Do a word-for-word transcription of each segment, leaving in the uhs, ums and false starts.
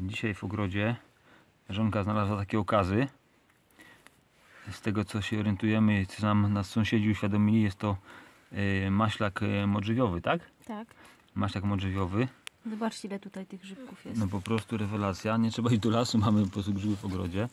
Dzisiaj w ogrodzie żonka znalazła takie okazy. Z tego co się orientujemy, co nam nas sąsiedzi uświadomili, jest to y, maślak y, modrzewiowy, tak? Tak. Maślak modrzewiowy. Zobaczcie, ile tutaj tych grzybków jest. No po prostu rewelacja. Nie trzeba iść do lasu, mamy po prostu grzyby w ogrodzie.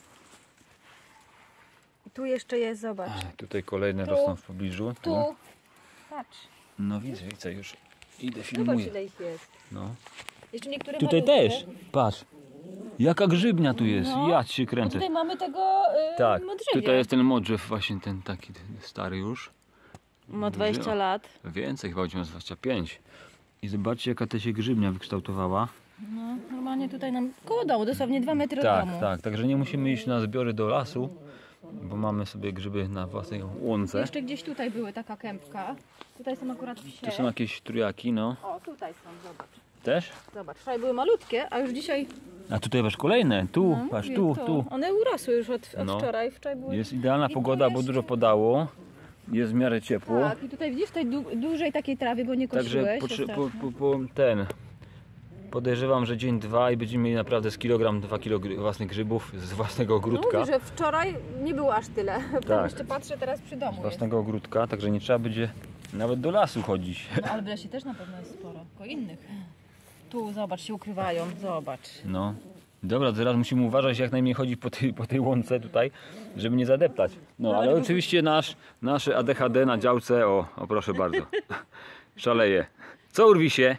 Tu jeszcze jest, zobacz. Tutaj kolejne Tu. rosną w pobliżu. Tu. Patrz. No widzę, widzę już. Idę, Zobacz, filmuję. ile ich jest. No. Jeszcze niektóre Tutaj malutkie. też. Patrz. Jaka grzybnia tu jest. No. Ja ci się I kręcę. tutaj mamy tego yy, Tak, modrzewia. tutaj jest ten modrzew, właśnie ten taki stary już. Ma dwadzieścia lat. Więcej, chyba będzie miał dwadzieścia pięć. I zobaczcie, jaka ta się grzybnia wykształtowała. No, normalnie tutaj nam koło domu, dosłownie dwa metry od Tak, domu. tak, także nie musimy iść na zbiory do lasu, bo mamy sobie grzyby na własnej łące. Jeszcze gdzieś tutaj były taka kępka. Tutaj są akurat wsie. Tu są jakieś trójaki, no. O, tutaj są, zobacz. Też? Zobacz, wczoraj były malutkie, a już dzisiaj... A tutaj masz kolejne, tu, No, patrz, mówię, tu, to. tu. One urosły już od, od No. wczoraj. Wczoraj były... Jest idealna I tu pogoda, bo jeszcze- dużo podało. Jest w miarę ciepło. Tak, i tutaj widzisz, tej du dużej takiej trawy, bo nie Także kosiłeś. potrze- po, ostatnio. po, po ten. Podejrzewam, że dzień, dwa i będziemy mieli naprawdę z kilogram, dwa kilo gry, własnych grzybów z własnego No ogródka. mówię, że wczoraj nie było aż tyle. Tak. Tak. Jeszcze patrzę teraz przy domu Z jest. własnego ogródka, także nie trzeba będzie nawet do lasu chodzić. No, ale w lesie też na pewno jest sporo, tylko innych. Tu, zobacz, się ukrywają, zobacz. No. Dobra, teraz musimy uważać, jak najmniej chodzić po tej, po tej łące tutaj, żeby nie zadeptać. No, ale oczywiście nasz, nasze A D H D na działce, o, o proszę bardzo, szaleje. Co urwi się?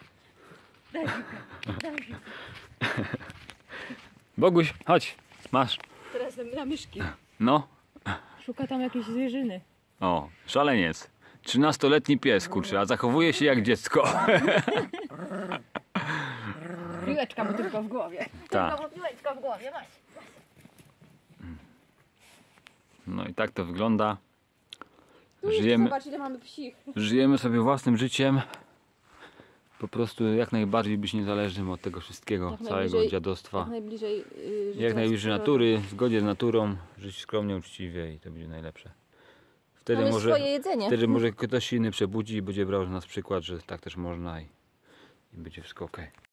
Boguś, chodź, masz. Teraz na myszki. No, Szuka tam jakiejś zwierzyny. o, szaleniec. trzynastoletni pies, kurczę, a zachowuje się jak dziecko. Piłeczka mu tylko w głowie. Tak. Tylko mu piłeczka w głowie, masz. No i tak to wygląda. Tu jeszcze Żyjemy, zobacz, ile mamy psich. żyjemy sobie własnym życiem. Po prostu jak najbardziej być niezależnym od tego wszystkiego, Jak całego najbliżej- dziadostwa. Jak najbliżej yy, życia Jak najbliżej z natury, w zgodzie z naturą, żyć skromnie, uczciwie i to będzie najlepsze. Wtedy Mamy może, swoje jedzenie. wtedy może ktoś się inny przebudzi i będzie brał z nas przykład, że tak też można i, i będzie wszystko ok.